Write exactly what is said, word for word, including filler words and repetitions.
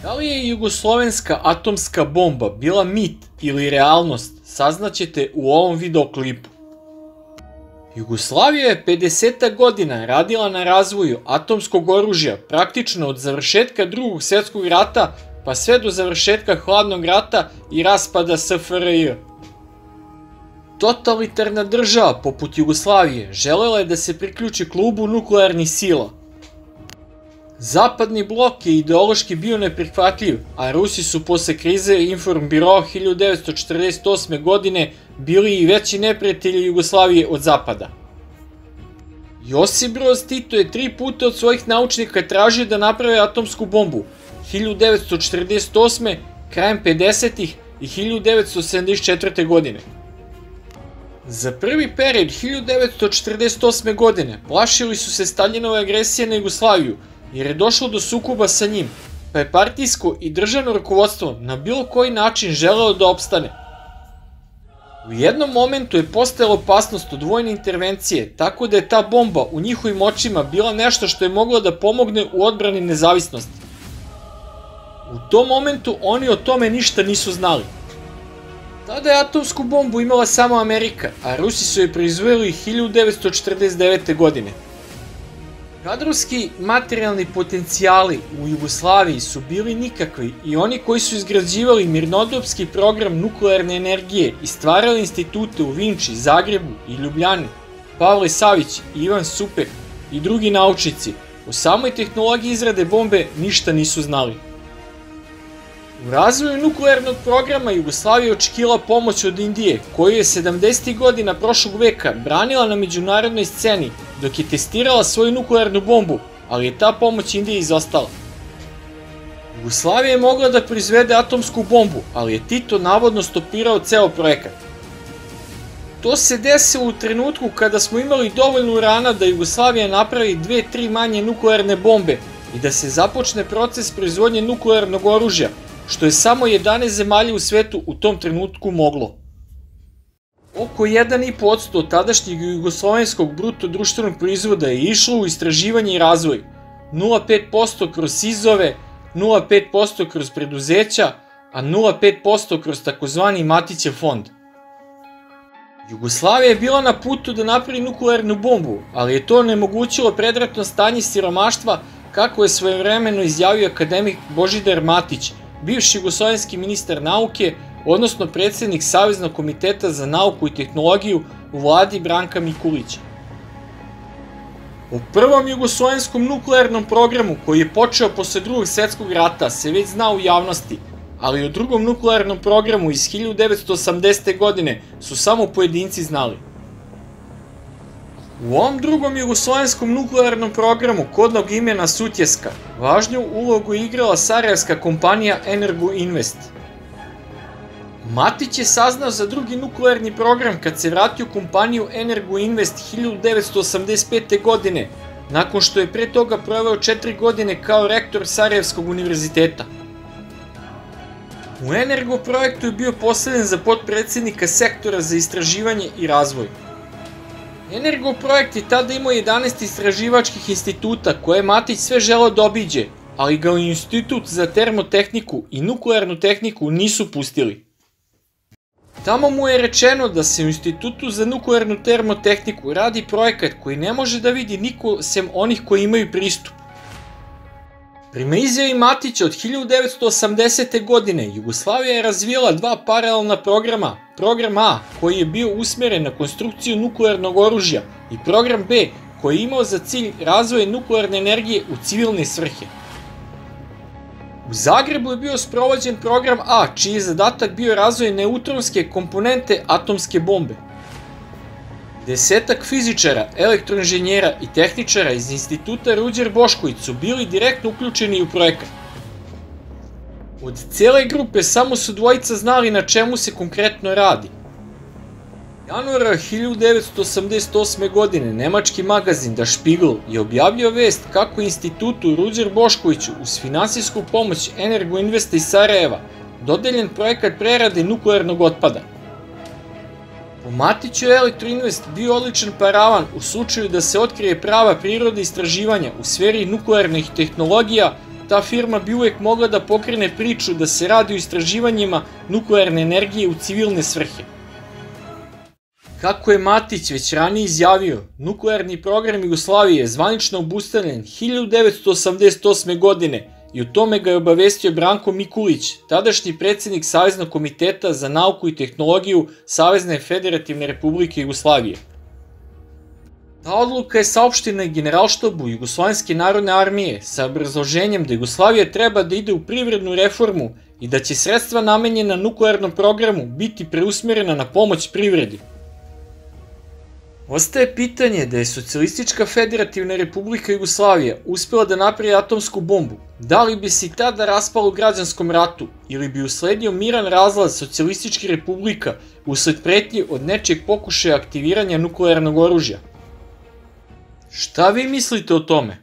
Da li je jugoslovenska atomska bomba bila mit ili realnost, saznaćete u ovom videoklipu. Jugoslavija je pedeset godina radila na razvoju atomskog oružja praktično od završetka Drugog svjetskog rata pa sve do završetka Hladnog rata i raspada S F R J. Totalitarna država poput Jugoslavije želela je da se priključi klubu nuklearnih sila. Zapadni blok je ideološki bio neprihvatljiv, a Rusi su posle krize Informbiroa hiljadu devetsto četrdeset osme. godine bili i veći neprijatelji Jugoslavije od Zapada. Josip Broz Tito je tri puta od svojih naučnika tražio da naprave atomsku bombu, hiljadu devetsto četrdeset osme. krajem pedesetih i hiljadu devetsto sedamdeset četvrte. godine. Za prvi period hiljadu devetsto četrdeset osme. godine plašili su se Staljinove agresije na Jugoslaviju, jer je došlo do sukoba sa njim, pa je partijsko i državno rukovodstvo na bilo koji način želelo da opstane. U jednom momentu je postojala opasnost od vojne intervencije, tako da je ta bomba u njihovim očima bila nešto što je moglo da pomogne u odbrani nezavisnosti. U tom momentu oni o tome ništa nisu znali. Tada je atomsku bombu imala samo Amerika, a Rusi su je proizveli hiljadu devetsto četrdeset devete. godine. Kadrovski materijalni potencijali u Jugoslaviji su bili nikakvi i oni koji su izgrađivali mirnodopski program nuklearne energije i stvarali institute u Vinči, Zagrebu i Ljubljani, Pavle Savić, Ivan Supek i drugi naučnici, o samoj tehnologiji izrade bombe ništa nisu znali. U razvoju nuklearnog programa Jugoslavija je očekivala pomoć od Indije, koju je sedamdesetih godina prošlog veka branila na međunarodnoj sceni dok je testirala svoju nuklearnu bombu, ali je ta pomoć Indije izostala. Jugoslavija je mogla da proizvede atomsku bombu, ali je Tito navodno stopirao ceo projekat. To se desilo u trenutku kada smo imali dovoljno urana da Jugoslavija napravi dve, tri manje nuklearne bombe i da se započne proces proizvodnje nuklearnog oružja, što je samo jedanaest zemalja u svetu u tom trenutku moglo. Oko jedan i po posto tadašnjeg jugoslovenskog bruto društvenog proizvoda je išlo u istraživanje i razvoj, nula zarez pet posto kroz SIZ-ove, nula zarez pet posto kroz preduzeća, a nula zarez pet posto kroz takozvani Matićev fond. Jugoslavija je bila na putu da napravi nuklearnu bombu, ali je to onemogućilo predratno stanje siromaštva, kako je svojevremeno izjavio akademik Božidar Matić, bivši jugoslovenski ministar nauke, odnosno predsjednik Saveznog komiteta za nauku i tehnologiju u vladi Branka Mikulića. O prvom jugoslovenskom nuklearnom programu koji je počeo posle Drugog svjetskog rata se već zna u javnosti, ali o drugom nuklearnom programu iz hiljadu devetsto osamdesete. godine su samo pojedinci znali. U ovom drugom jugoslovenskom nuklearnom programu kodnog imena Sutjeska važnju ulogu je igrala sarajevska kompanija Energoinvest. Matić je saznao za drugi nuklearni program kad se vratio u kompaniju Energoinvest hiljadu devetsto osamdeset pete. godine, nakon što je pre toga proveo četiri godine kao rektor Sarajevskog univerziteta. U Energo projektu je bio postavljen za potpredsjednika sektora za istraživanje i razvoj. Energo projekt je tada imao jedanaest istraživačkih instituta koje je Matić sve želeo da obiđe, ali ga u Institut za termotehniku i nuklearnu tehniku nisu pustili. Tamo mu je rečeno da se u Institutu za nuklearnu termotehniku radi projekat koji ne može da vidi niko sem onih koji imaju pristup. Prema izjavi Matića od hiljadu devetsto osamdesete. godine Jugoslavija je razvijala dva paralelna programa, program A koji je bio usmeren na konstrukciju nuklearnog oružja i program B koji je imao za cilj razvoj nuklearne energije u civilne svrhe. U Zagrebu je bio sprovođen program A čiji je zadatak bio razvoj neutronske komponente atomske bombe. Desetak fizičara, elektroinženjera i tehničara iz Instituta Ruđer Bošković su bili direktno uključeni u projekat. Od cele grupe samo su dvojica znali na čemu se konkretno radi. Januara hiljadu devetsto osamdeset osme. godine nemački magazin Der Spiegel je objavio vest kako je Institutu Ruđer Boškoviću uz finansijsku pomoć Energoinvesta iz Sarajeva dodeljen projekat prerade nuklearnog otpada. Po Matiću je Elektroinvest bio odličan paravan u slučaju da se otkrije prava priroda istraživanja u sferi nuklearnih tehnologija ta firma bi uvek mogla da pokrene priču da se radi o istraživanjima nuklearne energije u civilne svrhe. Kako je Matić već ranije izjavio, nuklearni program Jugoslavije je zvanično obustavljen hiljadu devetsto osamdeset osme. godine i o tome ga je obavestio Branko Mikulić, tadašnji predsednik Saveznog komiteta za nauku i tehnologiju Savezne Federativne Republike Jugoslavije. Ta odluka je saopštena i Generalštabu Jugoslovenske narodne armije sa obrazloženjem da Jugoslavija treba da ide u privrednu reformu i da će sredstva namenjena nuklearnom programu biti preusmerena na pomoć privredi. Ostaje pitanje da je Socijalistička Federativna Republika Jugoslavija uspela da napravi atomsku bombu, da li bi se i tada raspala u građanskom ratu ili bi usledio miran razlaz socijalističkih republika usled pretnji od nečeg pokušaja aktiviranja nuklearnog oružja? Šta vi mislite o tome?